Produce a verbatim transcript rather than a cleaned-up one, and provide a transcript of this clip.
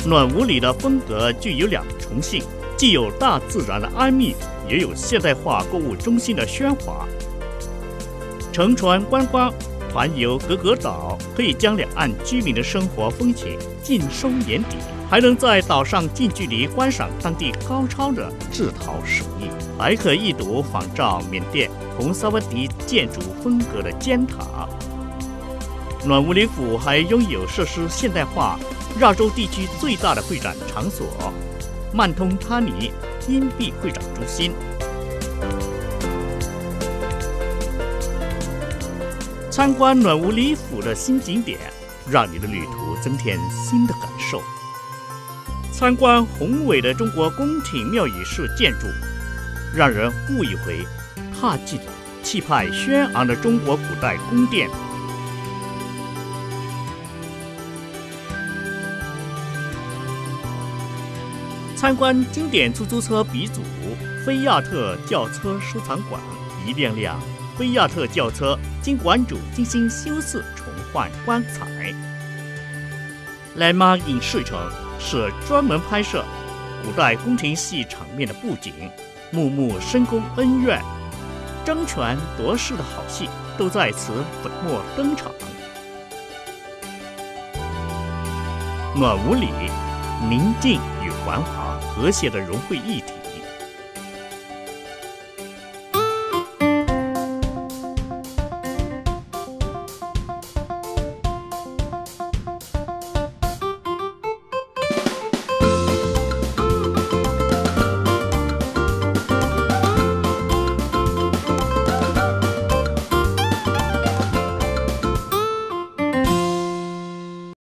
暖武里的风格具有两重性，既有大自然的安谧，也有现代化购物中心的喧哗。乘船观光、团游格格岛，可以将两岸居民的生活风情尽收眼底，还能在岛上近距离观赏当地高超的制陶手艺，还可一睹仿照缅甸红萨瓦迪建筑风格的尖塔。暖武里府还拥有设施现代化、亚洲地区最大的会展场所——曼通他尼因币会展中心。参观暖武里府的新景点，让你的旅途增添新的感受。参观宏伟的中国宫廷庙宇式建筑，让人误以为踏进了气派轩昂的中国古代宫殿。参观经典出租车鼻祖菲亚特轿车收藏馆，一辆辆菲亚特轿车经馆主精心修饰重焕光彩。莱玛影视城是专门拍摄古代宫廷戏场面的布景，幕幕深宫恩怨、争权夺势的好戏都在此粉墨登场。暖武里宁静与繁华和谐地融汇一体，